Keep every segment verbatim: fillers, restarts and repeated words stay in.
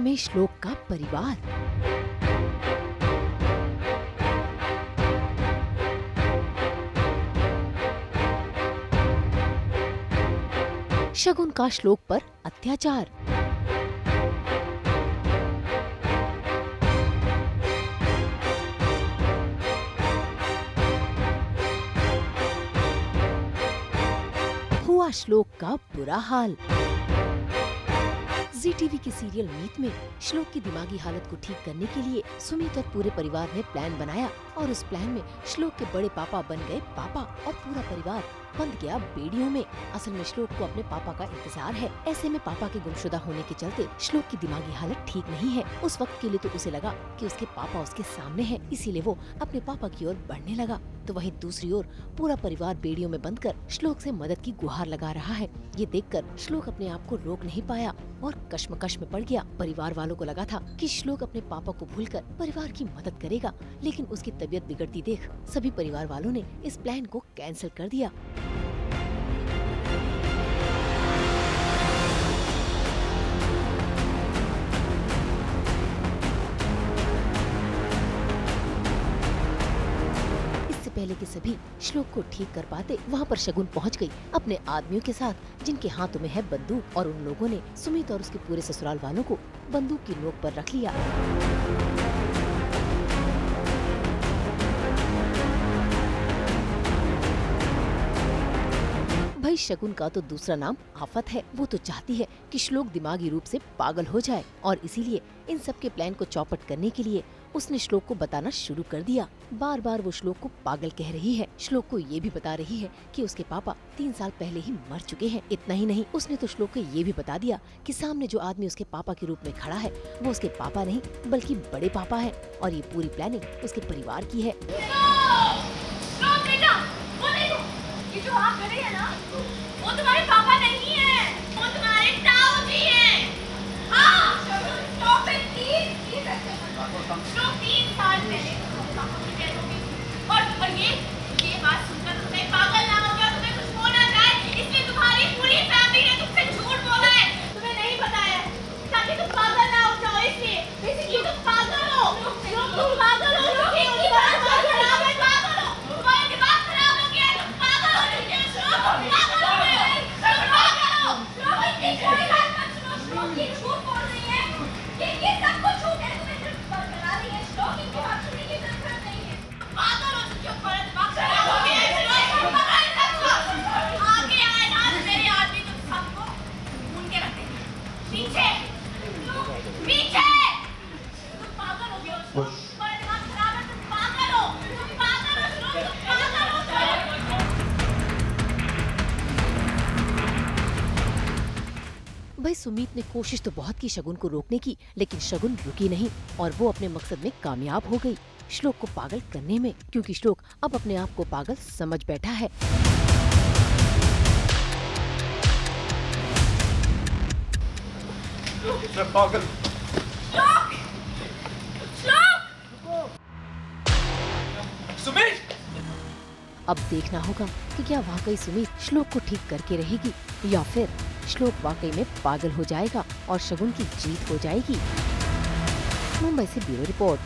में श्लोक का परिवार। शगुन का श्लोक पर अत्याचार। हुआ श्लोक का बुरा हाल। जी टीवी के सीरियल मीत में श्लोक की दिमागी हालत को ठीक करने के लिए सुमित और पूरे परिवार ने प्लान बनाया और उस प्लान में श्लोक के बड़े पापा बन गए पापा और पूरा परिवार बंद गया बेड़ियों में। असल में श्लोक को अपने पापा का इंतजार है। ऐसे में पापा के गुमशुदा होने के चलते श्लोक की दिमागी हालत ठीक नहीं है। उस वक्त के लिए तो उसे लगा कि उसके पापा उसके सामने हैं, इसीलिए वो अपने पापा की ओर बढ़ने लगा। तो वहीं दूसरी ओर पूरा परिवार बेड़ियों में बंद कर श्लोक से मदद की गुहार लगा रहा है। ये देखकर श्लोक अपने आप को रोक नहीं पाया और कश्मकश में पड़ गया। परिवार वालों को लगा था कि श्लोक अपने पापा को भूलकर परिवार की मदद करेगा, लेकिन उसकी तबीयत बिगड़ती देख सभी परिवार वालों ने इस प्लान को कैंसिल कर दिया। पहले के सभी श्लोक को ठीक कर पाते, वहाँ पर शगुन पहुँच गई अपने आदमियों के साथ, जिनके हाथों में है बंदूक, और उन लोगों ने सुमित और उसके पूरे ससुराल वालों को बंदूक की नोक पर रख लिया। भाई शगुन का तो दूसरा नाम आफत है। वो तो चाहती है कि श्लोक दिमागी रूप से पागल हो जाए और इसीलिए इन सब के प्लान को चौपट करने के लिए उसने श्लोक को बताना शुरू कर दिया। बार बार वो श्लोक को पागल कह रही है। श्लोक को ये भी बता रही है कि उसके पापा तीन साल पहले ही मर चुके हैं। इतना ही नहीं, उसने तो श्लोक को ये भी बता दिया कि सामने जो आदमी उसके पापा के रूप में खड़ा है वो उसके पापा नहीं बल्कि बड़े पापा है और ये पूरी प्लानिंग उसके परिवार की है। ये जो आप खड़े हैं ना, वो तुम्हारे पापा नहीं है, वो तुम्हारे ताऊ जी हैं। हाँ, तो फिर तीन तो तीन साल पहले पापा की डेथ हो गई। और और ये ये बात सुनकर तुम्हें पागल ना हो गया, तुम्हें कुछ होना जाए, इसलिए तुम्हारी पूरी फैमिली ने तुमसे झूठ बोला है, तुम्हें नहीं बताया ताकि तुम पागल ना हो जाओ। इसलिए इसलिए तुम पागल हो, तुम पागल हो, तुम्हारा दिमाग खराब है, पागल हो, तुम्हारा दिमाग खराब हो गया, तुम पागल हो, तुम पागल हो गए, तुम पागल हो। रोहित की कोई बात मत सुनो, श्लोक ये झूठ बोल रही है, ये ये सब कुछ झूठ है, तुम्हें सिर्फ बरकरार रही है, श्लोक की बात सुनने की जरूरत नहीं है। पागल हो चुकी हो, तुम्हारा दिमाग खराब हो गया है, श्लोक पकड़ सबको, आगे आए ना मेरे आदमी तुम सबको ढूंढ के रख देंगे। पीछे पीछे तुम पागल हो गए हो, तुम्हारा दिमाग खराब है, तुम पागल हो, तुम पागल हो, श्लोक तुम पागल हो। भाई सुमित ने कोशिश तो बहुत की शगुन को रोकने की, लेकिन शगुन रुकी नहीं और वो अपने मकसद में कामयाब हो गई, श्लोक को पागल करने में, क्योंकि श्लोक अब अपने आप को पागल समझ बैठा है। पागल श्लोक श्लोक सुमित, अब देखना होगा कि क्या वाकई सुमित श्लोक को ठीक करके रहेगी या फिर श्लोक वाकई में पागल हो जाएगा और शगुन की जीत हो जाएगी। मुंबई से ब्यूरो रिपोर्ट।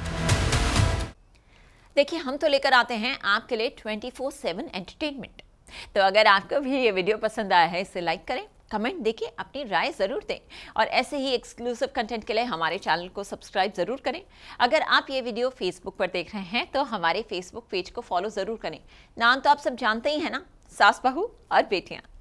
देखिए, हम तो लेकर आते हैं आपके लिए ट्वेंटी फोर सेवन एंटरटेनमेंट। तो अगर आपको भी ये वीडियो पसंद आया है, इसे लाइक करें, कमेंट देखें, अपनी राय ज़रूर दें और ऐसे ही एक्सक्लूसिव कंटेंट के लिए हमारे चैनल को सब्सक्राइब ज़रूर करें। अगर आप ये वीडियो फेसबुक पर देख रहे हैं तो हमारे फेसबुक पेज को फॉलो ज़रूर करें। नाम तो आप सब जानते ही हैं ना, सास बहू और बेटियाँ।